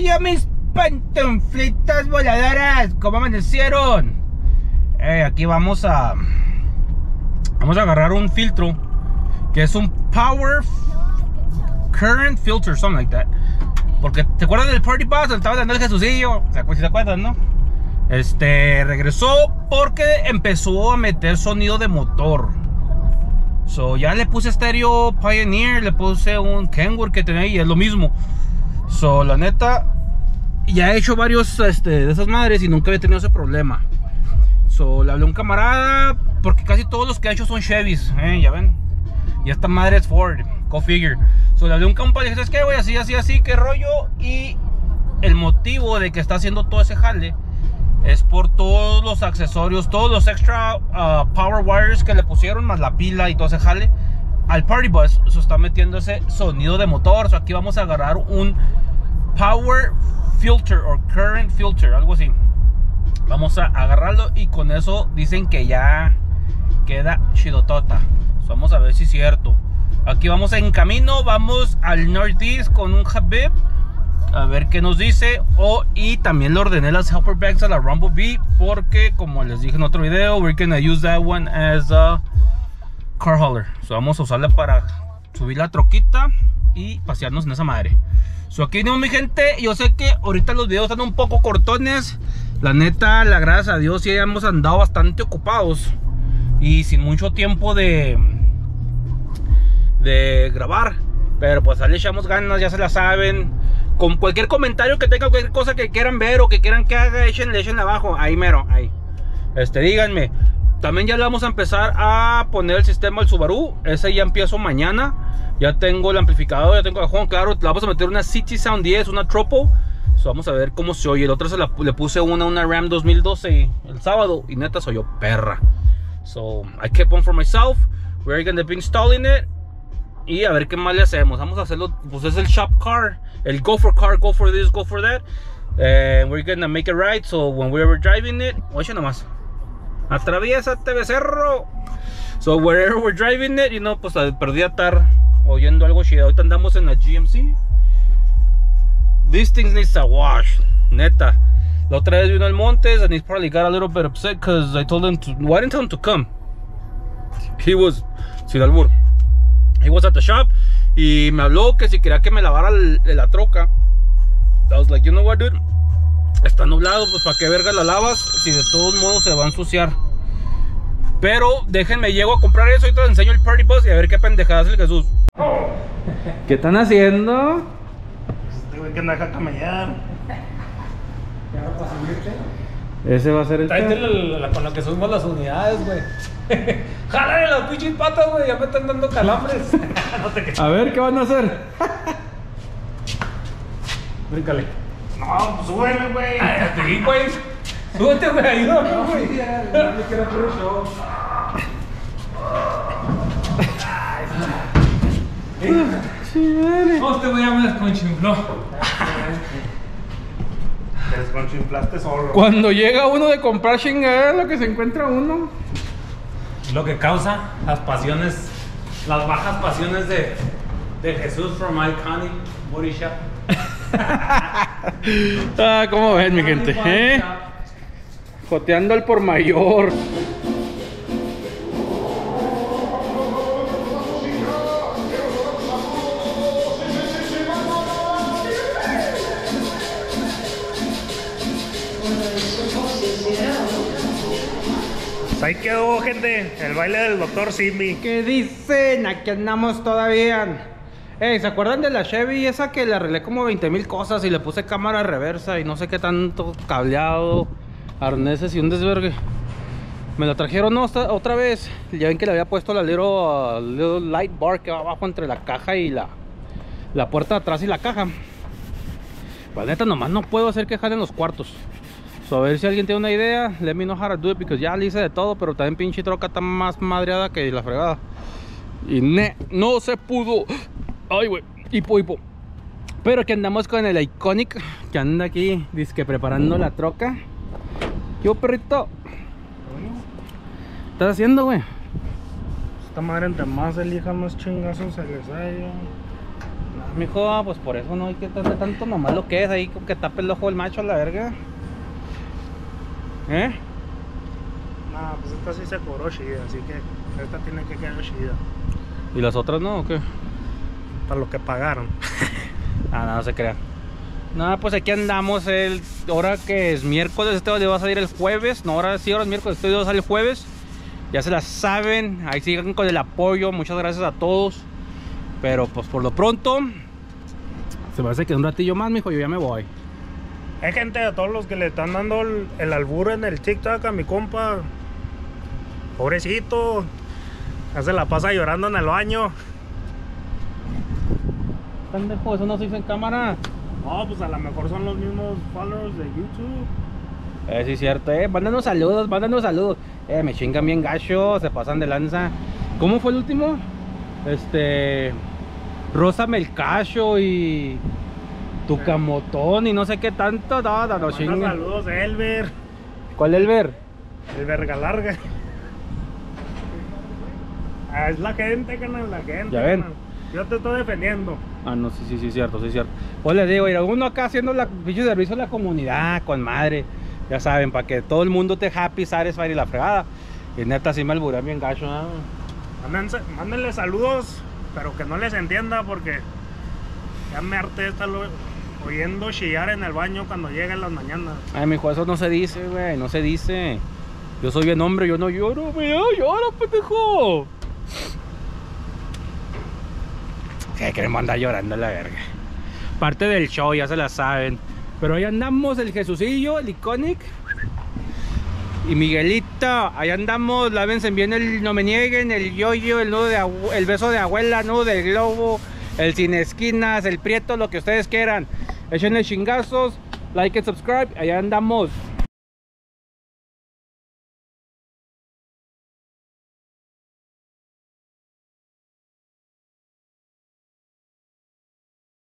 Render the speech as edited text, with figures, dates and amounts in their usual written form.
rollo, mis pantuflitas voladoras? ¿Cómo amanecieron? Aquí vamos a agarrar un filtro que es un Power Current Filter, something like that. Porque ¿te acuerdas del Party Bus donde estaba dando el Jesucillo? Si se acuerdan, ¿no? Regresó porque empezó a meter sonido de motor. So ya le puse estéreo Pioneer, le puse un Kenworth que tenía y es lo mismo. So la neta, ya he hecho varios de esas madres y nunca había tenido ese problema. So le hablé a un camarada, porque casi todos los que ha hecho son Chevys, ya ven. Y esta madre es Ford, go figure. So le hablé a un compa y le dije, ¿sabes qué, güey? Así, qué rollo. Y el motivo de que está haciendo todo ese jale es por todos los accesorios, todos los extra power wires que le pusieron, más la pila y todo ese jale al Party Bus. Se está metiendo ese sonido de motor. So aquí vamos a agarrar un Power Filter o Current Filter, algo así. Vamos a agarrarlo y con eso dicen que ya queda chidotota. So vamos a ver si es cierto. Aquí vamos en camino, vamos al Northeast con un Habib. A ver qué nos dice. Y también le ordené las helper bags a la Rumble Bee, porque como les dije en otro video, we're gonna use that one as a car hauler. So vamos a usarla para subir la troquita y pasearnos en esa madre. So aquí no, mi gente, yo sé que ahorita los videos están un poco cortones. La neta, la gracias a Dios, sí hemos andado bastante ocupados y sin mucho tiempo de grabar. Pero pues ahí le echamos ganas, ya se la saben. Con cualquier comentario que tengan, cualquier cosa que quieran ver o que quieran que haga, échenle abajo, ahí mero, ahí. Díganme. También ya le vamos a empezar a poner el sistema al Subaru. Ese ya empiezo mañana. Ya tengo el amplificador, ya tengo el cajón, claro. Le vamos a meter una City Sound 10, una Tropo. So, vamos a ver cómo se oye. El otro le puse una Ram 2012 el sábado y neta soy yo perra. So I kept one for myself. We're gonna be installing it. Y a ver qué más le hacemos. Vamos a hacerlo, pues es el shop car, el go for car, go for this, go for that. We're gonna make it right. So when we're driving it, oye nomás, atraviésate, becerro. So wherever we're driving it, pues perdí a estar oyendo algo chido. Ahorita andamos en la GMC. These things needs a wash, neta. La otra vez vino al Montes and he's probably got a little bit upset because I told him to, well, I didn't tell him to come. He was, sin albur, he was at the shop y me habló que si quería que me lavara la troca. I was like, you know what, dude, está nublado, pues para qué verga la lavas si de todos modos se va a ensuciar. Pero déjenme, llego a comprar eso y te enseño el Party Bus y a ver qué pendejadas el Jesús. ¿Qué están haciendo? Este güey que anda a camellar. Ese va a ser el con lo que subimos las unidades, güey. Jálale las pinches patas, güey. Ya me están dando calambres. No te a ver, ¿qué van a hacer? Bríncale. No, pues súbele, güey. Sí, güey. Súbete, güey. Ayúdame, güey. No me quiero hacer un show. No, este güey ya me desconchinfló. Te desconchinflaste solo. Cuando llega uno de comprar chingada, lo que se encuentra uno. Lo que causa las pasiones, las bajas pasiones de Jesús from Iconic Body Shop. ¿Cómo ven, mi gente? Joteando al por mayor. Ahí quedó, gente, el baile del Dr. Simi. ¿Qué dicen? Aquí andamos todavía. ¿Se acuerdan de la Chevy esa que le arreglé como 20,000 cosas y le puse cámara reversa y no sé qué tanto cableado, arneses y un desvergue? Me la trajeron otra vez. Ya ven que le había puesto la little light bar que va abajo entre la caja y la puerta de atrás y la caja. Pues neta, nomás no puedo hacer que jalen los cuartos. So, a ver si alguien tiene una idea. Let me know how to do it, porque ya le hice de todo, pero también pinche troca está más madreada que la fregada. Y no se pudo. Ay, güey, hipo. Pero aquí andamos con el Iconic, que anda aquí, dizque preparando la troca. ¿Qué perrito? ¿Qué estás haciendo, güey? Esta madre entre más elija, más chingazos se les da yo. Mijo, pues por eso no hay que hacer tanto nomás lo que es ahí, con que tape el ojo el macho a la verga. Nah, pues esta sí se cobró chida, así que esta tiene que quedar chida. ¿Y las otras no o qué? Para lo que pagaron. No se crean. Nada, pues aquí andamos ahora que es miércoles, este video va a salir el jueves. No, ahora es miércoles, este video sale el jueves. Ya se la saben, ahí sigan con el apoyo, muchas gracias a todos. Pero pues por lo pronto, se me hace que un ratillo más, mijo, yo ya me voy. Hay gente, a todos los que le están dando el albur en el TikTok a mi compa. Pobrecito. Ya se la pasa llorando en el baño. Pendejo, eso no se hizo en cámara. No, pues a lo mejor son los mismos followers de YouTube. Sí es cierto, mándanos saludos, me chingan bien gacho, se pasan de lanza. ¿Cómo fue el último? Rosa Melcacho y Tucamotón y no sé qué tanto, no chingan. Saludos a Elber. ¿Cuál Elber? El verga larga. Es la gente, canal, la gente. Ya ven. Canal. Yo te estoy defendiendo. No, sí, cierto. Pues les digo, uno acá haciendo la pinche servicio a la comunidad, con madre. Ya saben, para que todo el mundo te happy, satisfied y la fregada. Y neta, sí me alburean bien gacho, ¿no? Mándenle saludos, pero que no les entienda porque ya me harté de estar oyendo chillar en el baño cuando llega en las mañanas. Ay, mijo, eso no se dice, güey, no se dice. Yo soy bien hombre, yo no lloro, güey, lloro, pendejo. Que queremos andar llorando a la verga. Parte del show, ya se la saben. Pero ahí andamos, el Jesucillo, el Iconic y Miguelito, ahí andamos, lávense bien el no me nieguen, el yoyo, el beso de abuela, nudo del globo, el sin esquinas, el prieto, lo que ustedes quieran. Échenle chingazos, like and subscribe, allá andamos.